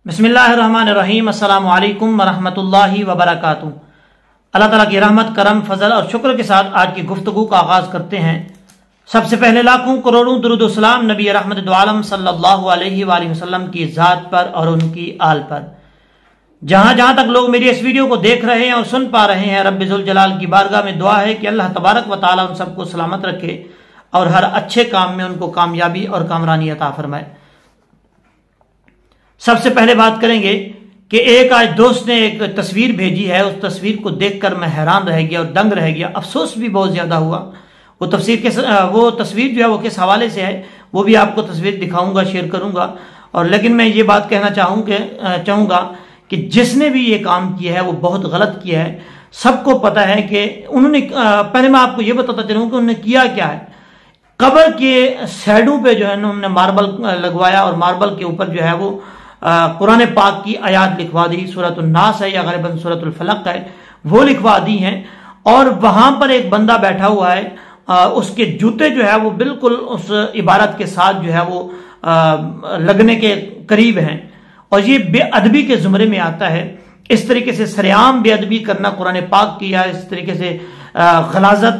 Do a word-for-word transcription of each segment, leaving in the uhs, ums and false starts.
बिस्मिल्लाहिर्रहमानिर्रहीम। अस्सलामु अलैकुम वरहमतुल्लाहि वबरकातुहू। अल्लाह ताला की रहमत, करम, फजल और शुक्र के साथ आज की गुफ्तगू का आगाज करते हैं। सबसे पहले लाखों करोड़ों दुरूद व सलाम नबी रहमत दो आलम सल्लल्लाहु अलैहि वसल्लम की ज़ात पर और उनकी आल पर। जहां जहां तक लोग मेरी इस वीडियो को देख रहे हैं और सुन पा रहे हैं, रब्बे जुल जलाल की बारगाह में दुआ है कि अल्लाह तबारक व तआला उन सबको सलामत रखे और हर अच्छे काम में उनको कामयाबी और कामरानी अता फरमाए। सबसे पहले बात करेंगे कि एक आज दोस्त ने एक तस्वीर भेजी है। उस तस्वीर को देखकर मैं हैरान रह गया और दंग रह गया, अफसोस भी बहुत ज्यादा हुआ। वो तस्वीर के वो तस्वीर जो है वो किस हवाले से है वो भी आपको तस्वीर दिखाऊंगा, शेयर करूंगा। और लेकिन मैं ये बात कहना चाहूँगा चाहूँगा कि जिसने भी ये काम किया है वो बहुत गलत किया है। सबको पता है कि उन्होंने, पहले मैं आपको ये बताता चलूँ कि उन्होंने किया क्या है। कब्र के सैडों पे जो है ना उन्होंने मार्बल लगवाया और मार्बल के ऊपर जो है वो कुरान पाक की आयात लिखवा दी। सूरत नास है या गलिबन सूरतुल फलक है, वो लिखवा दी हैं। और वहां पर एक बंदा बैठा हुआ है, आ, उसके जूते जो है वो बिल्कुल उस इबारत के साथ जो है वो आ, लगने के करीब हैं। और ये बेअदबी के जुमरे में आता है। इस तरीके से सरेआम बेअदबी करना कुरान पाक की या इस तरीके से गलाजत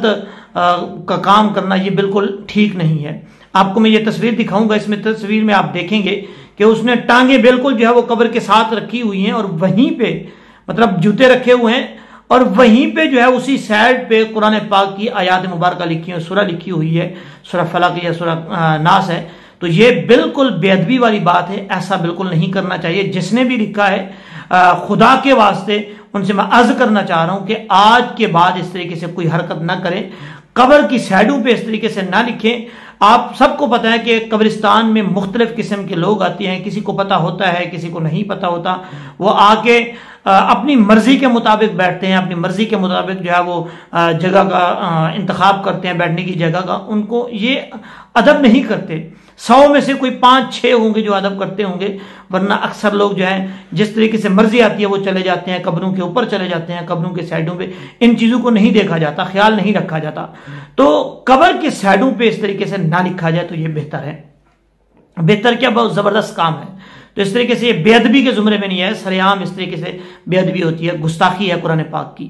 का काम करना ये बिल्कुल ठीक नहीं है। आपको मैं ये तस्वीर दिखाऊंगा। इसमें तस्वीर में आप देखेंगे कि उसने टांगे बिल्कुल जो है वो कब्र के साथ रखी हुई हैं और वहीं पे मतलब जूते रखे हुए हैं और वहीं पे जो है उसी साइड पे कुरान पाक की आयात मुबारक लिखी हुई, सूरह लिखी हुई है, सूरह फलक या सूरह नास है। तो ये बिल्कुल बेअदबी वाली बात है, ऐसा बिल्कुल नहीं करना चाहिए। जिसने भी लिखा है खुदा के वास्ते उनसे मैं अर्ज करना चाह रहा हूं कि आज के बाद इस तरीके से कोई हरकत ना करें, कब्र की साइडों पे इस तरीके से ना लिखें। आप सबको पता है कि कब्रिस्तान में मुख्तलिफ किस्म के लोग आते हैं, किसी को पता होता है, किसी को नहीं पता होता। वो आके अपनी मर्जी के मुताबिक बैठते हैं, अपनी मर्जी के मुताबिक जो है वो जगह का इंतखाब करते हैं, बैठने की जगह का। उनको ये अदब नहीं करते। सौ में से कोई पांच छह होंगे जो अदब करते होंगे, वरना अक्सर लोग जो है जिस तरीके से मर्जी आती है वो चले जाते हैं, कब्रों के ऊपर चले जाते हैं, कब्रों के साइडों पे। इन चीजों को नहीं देखा जाता, ख्याल नहीं रखा जाता। तो कब्र के साइडों पे इस तरीके से ना लिखा जाए तो ये बेहतर है। बेहतर क्या, बहुत जबरदस्त काम है। तो इस तरीके से बेअदबी के जुमरे में नहीं है, सरेआम इस तरीके से बेअदबी होती है, गुस्ताखी है कुरान पाक की।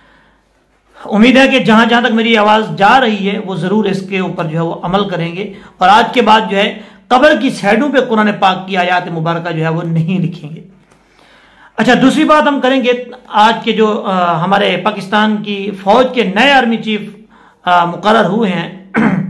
उम्मीद है कि जहां जहां तक मेरी आवाज जा रही है वो जरूर इसके ऊपर जो है वो अमल करेंगे और आज के बाद जो है कब्र की साइडों पे कुरान पाक की आयात मुबारक जो है वो नहीं लिखेंगे। अच्छा, दूसरी बात हम करेंगे, आज के जो आ, हमारे पाकिस्तान की फौज के नए आर्मी चीफ मुकर्रर हुए हैं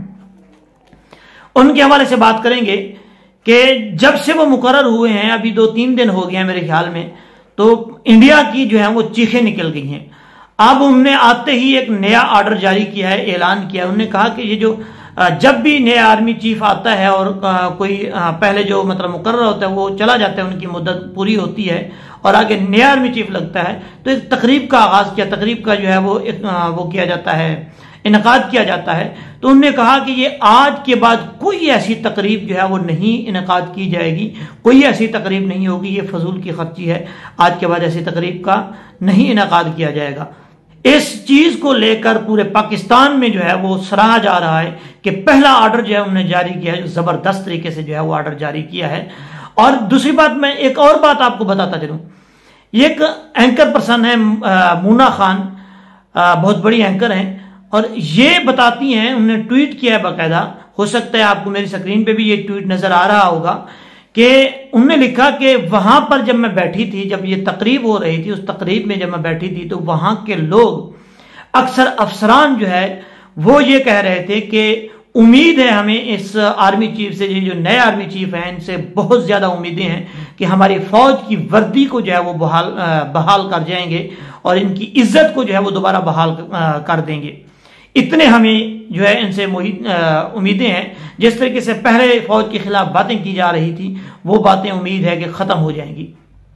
उनके हवाले से बात करेंगे कि जब से वो मुकर्रर हुए हैं, अभी दो तीन दिन हो गए हैं मेरे ख्याल में, तो इंडिया की जो है वो चीखें निकल गई हैं। अब उन्होंने आते ही एक नया ऑर्डर जारी किया है, ऐलान किया है। उन्होंने कहा कि ये जो जब भी नया आर्मी चीफ आता है और कोई पहले जो मतलब मुकर्रर होता है वो चला जाता है, उनकी मुद्दत पूरी होती है और आगे नया आर्मी चीफ लगता है, तो एक तकरीब का आगाज किया, तकरीब का जो है वो वो किया जाता है, इनकाद किया जाता है। तो उन्होंने कहा कि ये आज के बाद कोई ऐसी तकरीब जो है वो नहीं इनकाद की जाएगी, कोई ऐसी तकरीब नहीं होगी, ये फजूल की खर्ची है। आज के बाद ऐसी तकरीब का नहीं इनकाद किया जाएगा। इस चीज को लेकर पूरे पाकिस्तान में जो है वो सराहा जा रहा है कि पहला ऑर्डर जो है उन्होंने जारी किया है, जबरदस्त तरीके से जो है वो ऑर्डर जारी किया है। और दूसरी बात, मैं एक और बात आपको बताता चलूं। एक एंकर पर्सन है मूना खान, बहुत बड़ी एंकर हैं और ये बताती हैं, उन्होंने ट्वीट किया है बाकायदा, हो सकता है आपको मेरी स्क्रीन पे भी ये ट्वीट नजर आ रहा होगा, कि उन्होंने लिखा कि वहां पर जब मैं बैठी थी, जब ये तकरीब हो रही थी, उस तकरीब में जब मैं बैठी थी तो वहां के लोग, अक्सर अफसरान जो है वो ये कह रहे थे कि उम्मीद है हमें इस आर्मी चीफ से, ये जो नए आर्मी चीफ हैं इनसे बहुत ज्यादा उम्मीदें हैं कि हमारी फौज की वर्दी को जो है वो बहाल बहाल कर जाएंगे और इनकी इज्जत को जो है वो दोबारा बहाल कर देंगे। इतने हमें जो है इनसे उम्मीदें हैं। जिस तरीके से पहले फौज के खिलाफ बातें की जा रही थी वो बातें उम्मीद है कि खत्म हो जाएंगी।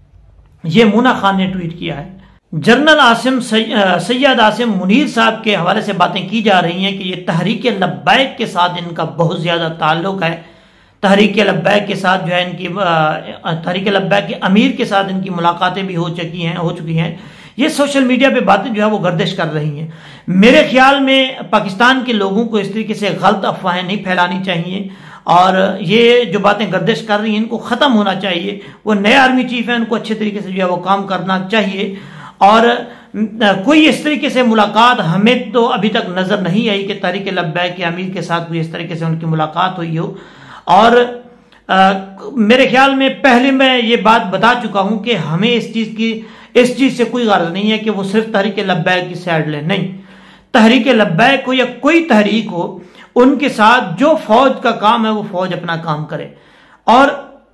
ये मूना खान ने ट्वीट किया है। जनरल आसिम सैयद आसिम मुनीर साहब के हवाले से बातें की जा रही हैं कि ये तहरीक लब्बैक के साथ इनका बहुत ज्यादा ताल्लुक है। तहरीक लब्बैक के साथ जो है इनकी तहरीक लब्बैक के अमीर के साथ इनकी मुलाकातें भी हो चुकी हैं हो चुकी हैं ये सोशल मीडिया पे बातें जो है वो गर्दिश कर रही हैं। मेरे ख्याल में पाकिस्तान के लोगों को इस तरीके से गलत अफवाहें नहीं फैलानी चाहिए और ये जो बातें गर्दिश कर रही हैं इनको ख़त्म होना चाहिए। वो नए आर्मी चीफ हैं, उनको अच्छे तरीके से जो है वो काम करना चाहिए। और कोई इस तरीके से मुलाकात हमें तो अभी तक नज़र नहीं आई कि तहरीक लब्बैक के अमीर के साथ कोई इस तरीके से उनकी मुलाकात हुई हो। और आ, मेरे ख्याल में पहले मैं ये बात बता चुका हूं कि हमें इस चीज़ की इस चीज़ से कोई गर्ज नहीं है कि वो सिर्फ तहरीक लब्बैक की साइड ले। नहीं, तहरीक लब्बैक हो या कोई तहरीक हो, उनके साथ जो फौज का काम है वो फौज अपना काम करे। और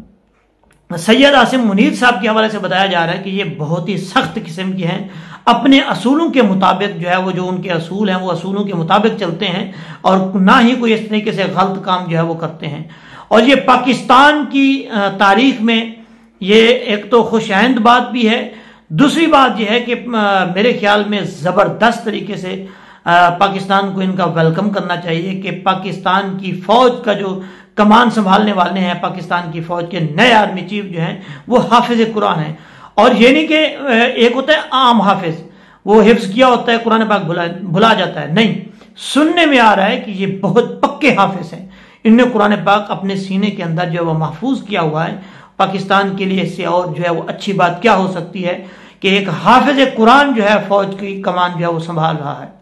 सैयद आसिम मुनीर साहब के हवाले से बताया जा रहा है कि ये बहुत ही सख्त किस्म के हैं, अपने असूलों के मुताबिक जो है वो जो उनके असूल हैं वो असूलों के मुताबिक चलते हैं और ना ही कोई इस तरीके से गलत काम जो है वो करते हैं। और ये पाकिस्तान की तारीख में ये एक तो खुशआइंद बात भी है। दूसरी बात यह है कि मेरे ख्याल में ज़बरदस्त तरीके से पाकिस्तान को इनका वेलकम करना चाहिए कि पाकिस्तान की फौज का जो कमान संभालने वाले हैं, पाकिस्तान की फौज के नए आर्मी चीफ जो हैं वो हाफिज कुरान हैं। और ये नहीं कि एक होता है आम हाफिज, वो हिफ्ज किया होता है कुरान पाक भुला भुला जाता है। नहीं, सुनने में आ रहा है कि ये बहुत पक्के हाफिज हैं, इनने कुरान पाक अपने सीने के अंदर जो है वो महफूज किया हुआ है। पाकिस्तान के लिए इससे और जो है वो अच्छी बात क्या हो सकती है कि एक हाफिज कुरान जो है फौज की कमान जो है वो संभाल रहा है।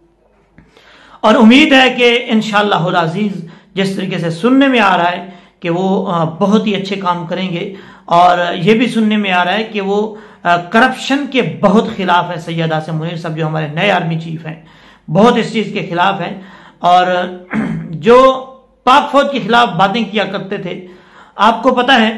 और उम्मीद है कि इंशाअल्लाहुल अज़ीज़ जिस तरीके से सुनने में आ रहा है कि वो बहुत ही अच्छे काम करेंगे। और ये भी सुनने में आ रहा है कि वो करप्शन के बहुत खिलाफ है। सैयद आसिम मुनीर साहब जो हमारे नए आर्मी चीफ हैं बहुत इस चीज़ के खिलाफ हैं। और जो पाक फौज के खिलाफ बातें किया करते थे, आपको पता है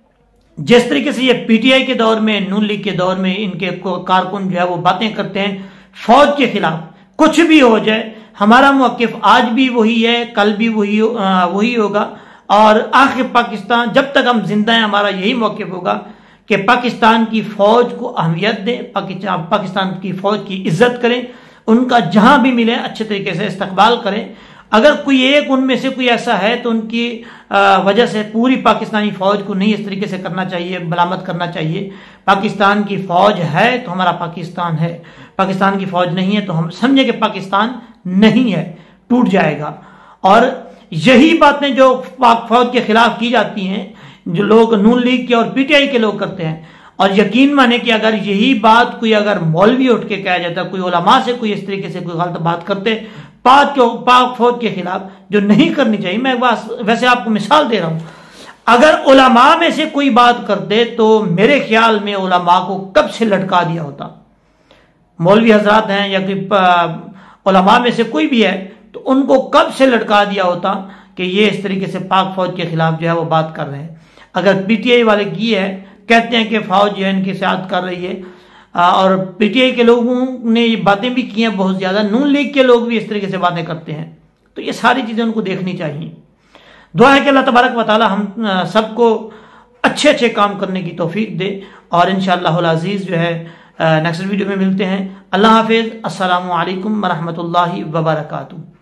जिस तरीके से ये पीटीआई के दौर में, नून लीग के दौर में इनके कारकुन जो है वो बातें करते हैं फौज के खिलाफ, कुछ भी हो जाए हमारा मौक़िफ़ आज भी वही है, कल भी वही वही होगा। और आखिर पाकिस्तान जब तक हम जिंदा हैं हमारा यही मौक़िफ़ होगा कि पाकिस्तान की फौज को अहमियत दें, पाकिस्तान पाकिस्तान की फौज की इज्जत करें, उनका जहां भी मिले अच्छे तरीके से इस्तकबाल करें। अगर कोई एक उनमें से कोई ऐसा है तो उनकी वजह से पूरी पाकिस्तानी फौज को नहीं इस तरीके से करना चाहिए, मलामत करना चाहिए। पाकिस्तान की फौज है तो हमारा पाकिस्तान है, पाकिस्तान की फौज नहीं है तो हम समझे कि पाकिस्तान नहीं है, टूट जाएगा। और यही बातें जो पाक फौज के खिलाफ की जाती हैं, जो लोग नून लीग के और पीटीआई के लोग करते हैं, और यकीन माने कि अगर यही बात कोई अगर मौलवी उठ के कहा जाता, कोई उलमा से कोई इस तरीके से कोई गलत बात करते पाक के पाक फौज के खिलाफ, जो नहीं करनी चाहिए, मैं वैसे आपको मिसाल दे रहा हूं, अगर उलमा में से कोई बात करते तो मेरे ख्याल में उलमा को कब से लटका दिया होता। मौलवी हजरात हैं या कोई उलमा में से कोई भी है तो उनको कब से लटका दिया होता कि ये इस तरीके से पाक फौज के खिलाफ जो है वो बात कर रहे हैं। अगर पीटीआई वाले की है, कहते हैं कि फौज जो है इनके साथ कर रही है, और पीटीआई के लोगों ने ये बातें भी की हैं बहुत ज्यादा, नून लीग के लोग भी इस तरीके से बातें करते हैं, तो ये सारी चीजें उनको देखनी चाहिए। दुआ है कि अल्लाह तबारक व तआला हम सबको अच्छे अच्छे काम करने की तौफीक दे। और इंशाअल्लाहुल अज़ीज़ जो है नेक्स्ट वीडियो में मिलते हैं। अल्लाह हाफिज़। अस्सलामु अलैकुम व रहमतुल्लाहि व बरकातुहू।